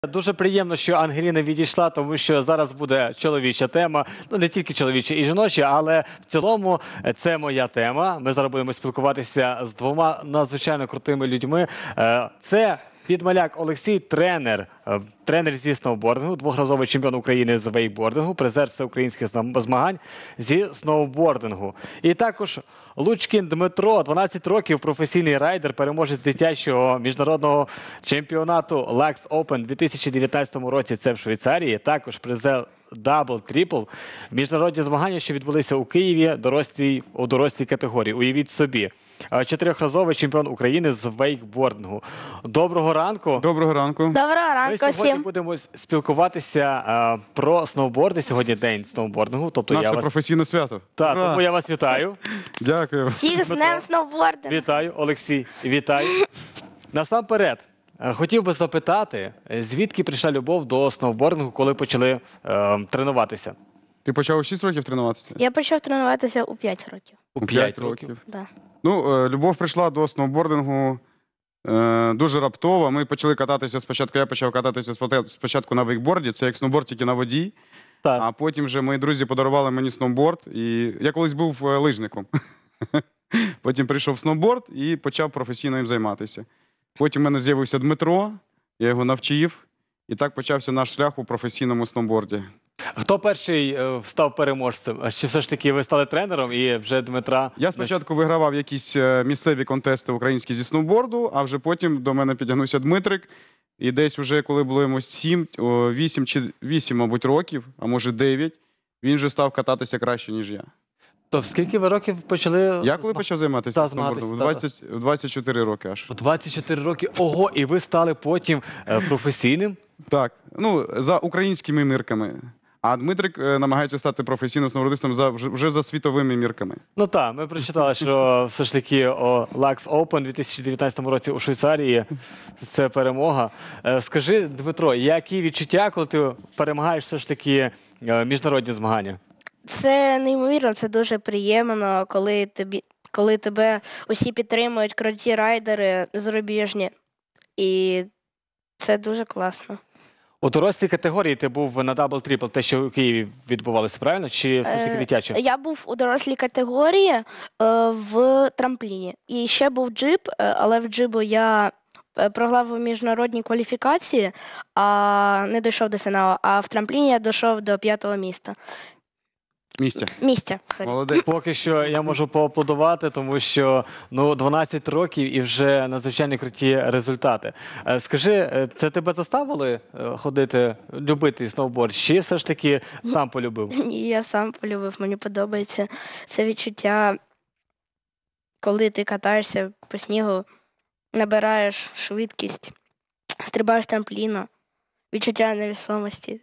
Дуже приємно, що Ангеліна відійшла, тому що зараз буде чоловіча тема. Ну, не тільки чоловіча і жіноча, але в цілому це моя тема. Ми зараз будемо спілкуватися з двома надзвичайно крутими людьми. Це Підмаляк Олексій, тренер зі сноубордингу, двохразовий чемпіон України з вейкбордингу, призер всеукраїнських змагань зі сноубордингу. І також Лучкін Дмитро, 12 років, професійний райдер, переможець дитячого міжнародного чемпіонату Lux Open у 2019 році, це в Швейцарії. Також призер дабл-трипл. Міжнародні змагання, що відбулися у Києві у дорослій категорії. Уявіть собі. Чотирьохразовий чемпіон України з вейкбордингу. Доброго ранку. Доброго ранку. Доброго Ми ранку сьогодні всім. будемо спілкуватися про сноуборди. Сьогодні день сноубордингу. Тобто Наше професійне свято. Так, Ура! тому я вас вітаю. Дякую. Всіх з днем сноубордингу. Вітаю, Олексій, вітаю. Насамперед, хотів би запитати, звідки прийшла любов до сноубордингу, коли почали тренуватися? Ти почав у 6 років тренуватися? Я почав тренуватися у 5 років. У 5 років. Да. Ну, любов прийшла до сноубордингу дуже раптово. Ми почали кататися спочатку, я почав кататися спочатку на вейкборді, це як сноуборд, тільки на воді. Так. А потім вже мої друзі подарували мені сноуборд, і я колись був лижником. Потім прийшов сноуборд і почав професійно їм займатися. Потім в мене з'явився Дмитро, я його навчив, і так почався наш шлях у професійному сноуборді. Хто перший став переможцем? Чи все ж таки ви стали тренером і вже Дмитра? Я спочатку вигравав якісь місцеві контести українські зі сноуборду, а вже потім до мене підтягнувся Дмитрик. І десь вже, коли було йому 8, мабуть, років, а може 9, він вже став кататися краще, ніж я. То в скільки ви років почали? Я коли почав займатися Та, сноубордом? змагатися, В 24 роки аж. У 24 роки. Ого, і ви стали потім професійним? Так, ну, за українськими мірками. А Дмитрик намагається стати професійним сноубордистом вже за світовими мірками. Ну так, ми прочитали, що все ж таки Lux Open у 2019 році у Швейцарії – це перемога. Скажи, Дмитро, які відчуття, коли ти перемагаєш все ж таки міжнародні змагання? Це неймовірно, це дуже приємно, коли тебе усі підтримують, круті райдери зарубіжні. І це дуже класно. У дорослій категорії ти був на дабл-трипл, те, що у Києві відбувалося, правильно? Чи все ж таки дитяче? Я був у дорослій категорії в трампліні. І ще був джип, але в джибу я програв у міжнародній кваліфікації, а не дійшов до фіналу. А в трампліні я дійшов до 5-го місця. Місця, сорі. Молодець. Поки що я можу поаплодувати, тому що 12 років і вже надзвичайно круті результати. Скажи, це тебе заставили ходити, любити сноуборд, чи все ж таки сам полюбив? Ні, я сам полюбив, мені подобається це відчуття, коли ти катаєшся по снігу, набираєш швидкість, стрибаєш з трампліна, відчуття невесомості.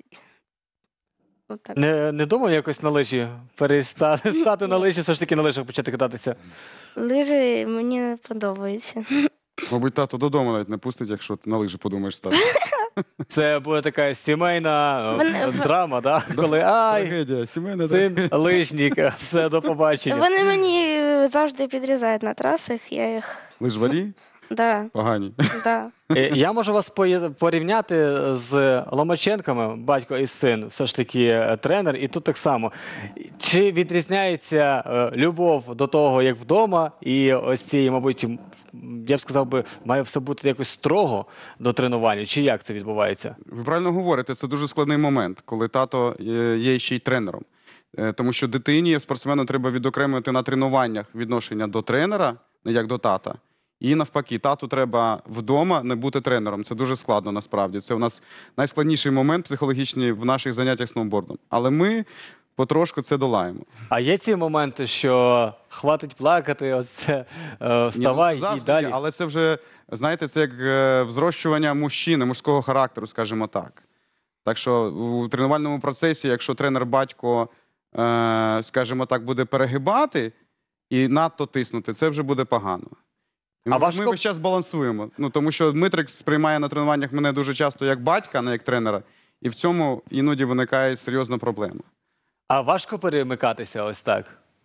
Отак. Не думав якось на лижі стати на лижі, все ж таки на лижах почати кататися? Лижі мені не подобаються. Мабуть, тато додому навіть не пустить, якщо ти на лижі подумаєш стати. Це буде така сімейна драма, да? Коли Трагедія, сімейна син лижник, все, до побачення. Вони мені завжди підрізають на трасах, я їх... Лижварі Да, погані. да. Я можу вас порівняти з Ломаченками, батько і син, все ж таки тренер, і тут так само. Чи відрізняється любов до того, як вдома, і ось цієї, мабуть, я б сказав би, має все бути якось строго до тренування, чи як це відбувається? Ви правильно говорите, це дуже складний момент, коли тато є ще й тренером. Тому що дитині, спортсмену, треба відокремити на тренуваннях відношення до тренера, не як до тата. І навпаки, тату треба вдома не бути тренером. Це дуже складно насправді. Це у нас найскладніший момент психологічний в наших заняттях сноубордом. Але ми потрошку це долаємо. А є ці моменти, що хватить плакати, ось це вставай і далі? Але це вже, знаєте, це як взрощування мужчини, мужського характеру, скажімо так. Так що у тренувальному процесі, якщо тренер-батько, скажімо так, буде перегибати і надто тиснути, це вже буде погано. Ми весь час балансуємо, тому що Дмитрик сприймає на тренуваннях мене дуже часто як батька, а не як тренера, і в цьому іноді виникає серйозна проблема. А важко перемикатися ось так?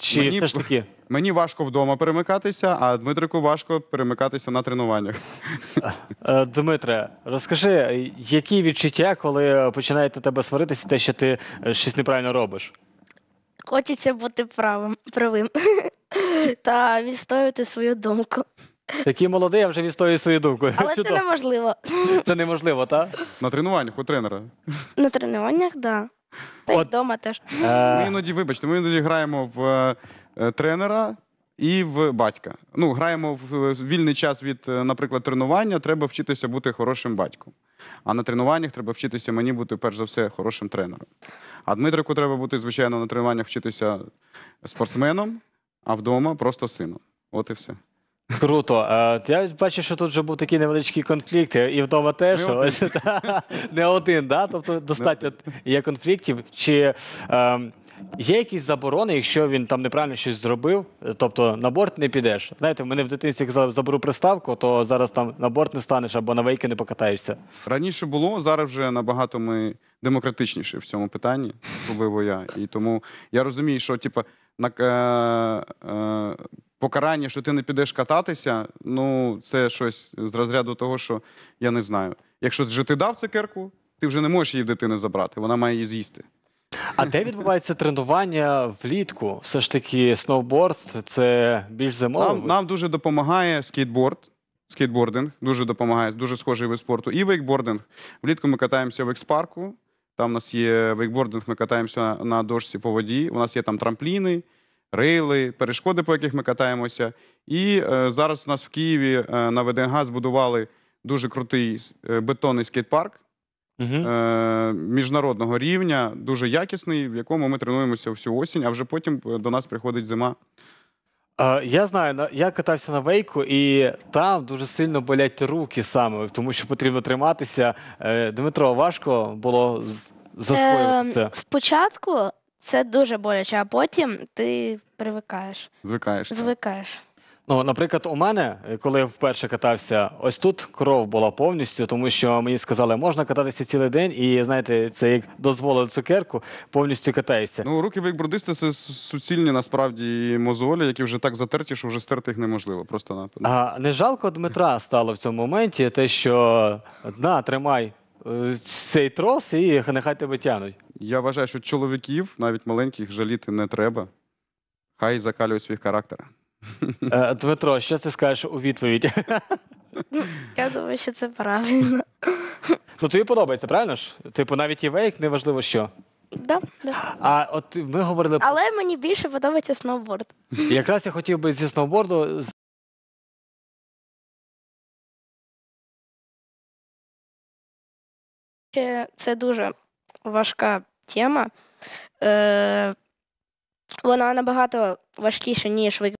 Чи Мені все ж таки? Мені важко вдома перемикатися, а Дмитрику важко перемикатися на тренуваннях. Дмитре, розкажи, які відчуття, коли починають на тебе сваритися, те, що ти щось неправильно робиш? Хочеться бути правим та відстоювати свою думку. Такий молодий, а вже відстоює свою думку. Але це Чудово. неможливо. Це неможливо, так? На тренуваннях у тренера. На тренуваннях, так. Да. Та й От. вдома теж. Ми іноді, вибачте, ми іноді граємо в тренера і в батька. Ну, граємо в вільний час від, наприклад, тренування, треба вчитися бути хорошим батьком. А на тренуваннях треба вчитися мені бути, перш за все, хорошим тренером. А Дмитрику треба бути, звичайно, на тренуваннях вчитися спортсменом, а вдома просто сином. От і все. Круто. Я бачу, що тут вже був такий невеличкий конфлікт, і вдома теж. Не один. Ось, не один, да? Тобто достатньо є конфліктів. Чи є якісь заборони, якщо він там неправильно щось зробив, тобто на борт не підеш? Знаєте, в мене в дитинстві казали, заберу приставку, то зараз там на борт не станеш або на вейки не покатаєшся. Раніше було, зараз вже набагато ми демократичніші в цьому питанні, особливо я. І тому я розумію, що типу, покарання, що ти не підеш кататися, ну це щось з розряду того, що я не знаю. Якщо вже ти дав цукерку, ти вже не можеш її в дитини забрати, вона має її з'їсти. А де відбувається тренування влітку? Все ж таки сноуборд – це більш зимовий? Нам дуже допомагає скейтбординг дуже допомагає, дуже схожий вид спорту. І вейкбординг. Влітку ми катаємося в експарку, там у нас є вейкбординг, ми катаємося на дошці по воді, у нас є там трампліни, рейли, перешкоди, по яких ми катаємося. І зараз у нас в Києві на ВДНГ збудували дуже крутий бетонний скейт-парк міжнародного рівня, дуже якісний, в якому ми тренуємося всю осінь, а вже потім до нас приходить зима. Я знаю, я катався на вейку, і там дуже сильно болять руки саме, тому що потрібно триматися. Дмитро, важко було засвоювати це? Спочатку це дуже боляче, а потім ти привикаєш. Звикаєш. так. Звикаєш. Ну, наприклад, у мене, коли я вперше катався, ось тут кров була повністю, тому що мені сказали, можна кататися цілий день, і, знаєте, це як дозволили цукерку, повністю катаєшся. Ну, руки вейкбордиста – це суцільні, насправді, мозолі, які вже так затерті, що вже стерти їх неможливо. Просто А не жалко Дмитра стало в цьому моменті, те, що, тримай цей трос і нехай тебе тянуть. Я вважаю, що чоловіків, навіть маленьких, жаліти не треба. Хай закалюють свій характер. Дмитро, що ти скажеш у відповідь? Я думаю, що це правильно. Ну, тобі подобається, правильно ж? Типу, навіть і вейк, неважливо що. Да, да. А от ми говорили про... Але мені більше подобається сноуборд. Якраз я хотів би зі сноуборду Це дуже важка тема. Вона набагато важкіша, ніж ви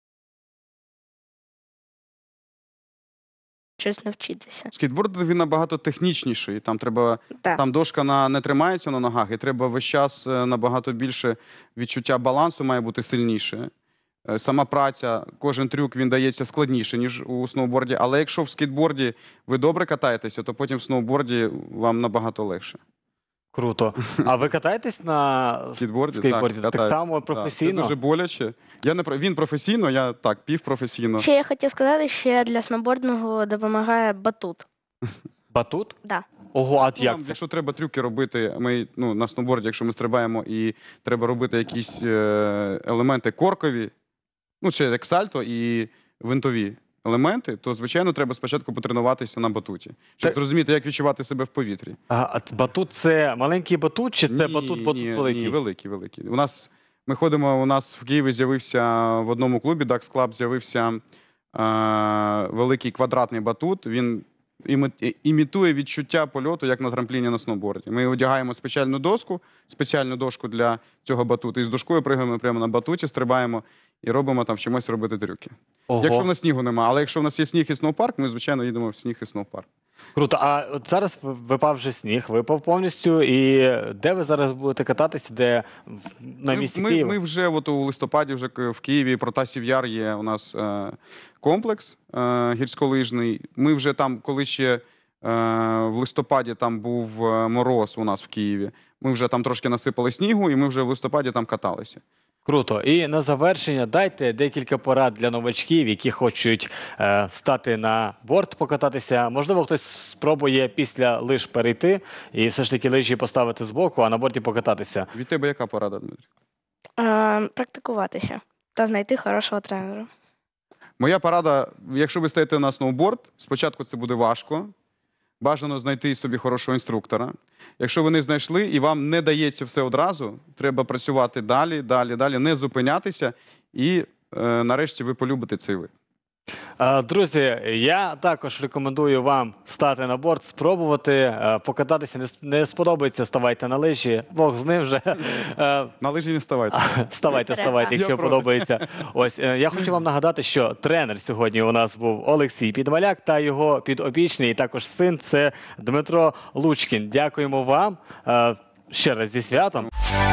щось навчитися. Скейтборд, він набагато технічніший. Там треба, Так. там дошка не тримається на ногах, і треба весь час набагато більше відчуття балансу має бути сильніше. Сама праця, кожен трюк, він дається складніше, ніж у сноуборді. Але якщо в скейтборді ви добре катаєтеся, то потім в сноуборді вам набагато легше. Круто. А ви катаєтесь на Скейтборді? скейтборді? Так катаю. само Так, професійно? це дуже боляче. Він професійно, я так, півпрофесійно. Ще я хотів сказати, що для сноубордингу допомагає батут. Батут? Да. Ого, а Ну, як нам, це? якщо треба трюки робити, ми на сноуборді, якщо ми стрибаємо і треба робити якісь елементи коркові, чи як сальто і винтові елементи, то, звичайно, треба спочатку потренуватися на батуті, щоб Так. зрозуміти, як відчувати себе в повітрі. А батут це маленький батут, чи це батут великий? Ні, великий. Ми ходимо, у нас в Києві з'явився в одному клубі, Dax Club, з'явився великий квадратний батут. Він імітує відчуття польоту, як на трампліні на сноуборді. Ми одягаємо спеціальну дошку для цього батуту, і з дошкою пригаємо прямо на батуті, стрибаємо і робимо там, вчимося робити трюки. Ого. Якщо в нас снігу немає, але якщо в нас є сніг і сноупарк, ми, звичайно, їдемо в сніг і сноупарк. Круто. А от зараз випав вже сніг, випав повністю. І де ви зараз будете кататися? Де на місці Києва? Ми вже у листопаді вже в Києві, Протасів Яр є у нас комплекс гірськолижний. Ми вже там, коли ще в листопаді там був мороз у нас в Києві, ми вже там трошки насипали снігу, і ми вже в листопаді там каталися. Круто. І на завершення дайте декілька порад для новачків, які хочуть стати на борт, покататися. Можливо, хтось спробує після лиж перейти і все ж таки лижі поставити збоку, а на борті покататися. Від тебе яка порада, Дмитрий? Практикуватися та знайти хорошого тренера. Моя порада, якщо ви стаєте на сноуборд, спочатку це буде важко. Бажано знайти собі хорошого інструктора. Якщо ви не знайшли і вам не дається все одразу, треба працювати далі, не зупинятися і нарешті ви полюбите цей вид. Друзі, я також рекомендую вам стати на борт, спробувати, покататися. Не сподобається, ставайте на лижі. Бог з ним вже. На лижі не ставайте. Ставайте, якщо Я проти. подобається. Ось, я хочу вам нагадати, що тренер сьогодні у нас був Олексій Підваляк та його підопічний, і також син, це Дмитро Лучкін. Дякуємо вам. Ще раз зі святом.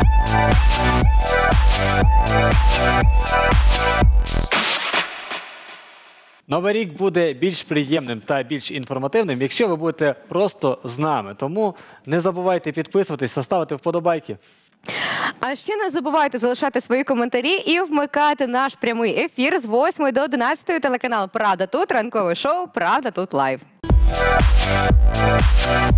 Новий рік буде більш приємним та більш інформативним, якщо ви будете просто з нами. Тому не забувайте підписуватись та ставити вподобайки. А ще не забувайте залишати свої коментарі і вмикати наш прямий ефір з 8 до 11 телеканал «Правда тут», ранкове шоу «Правда тут лайв».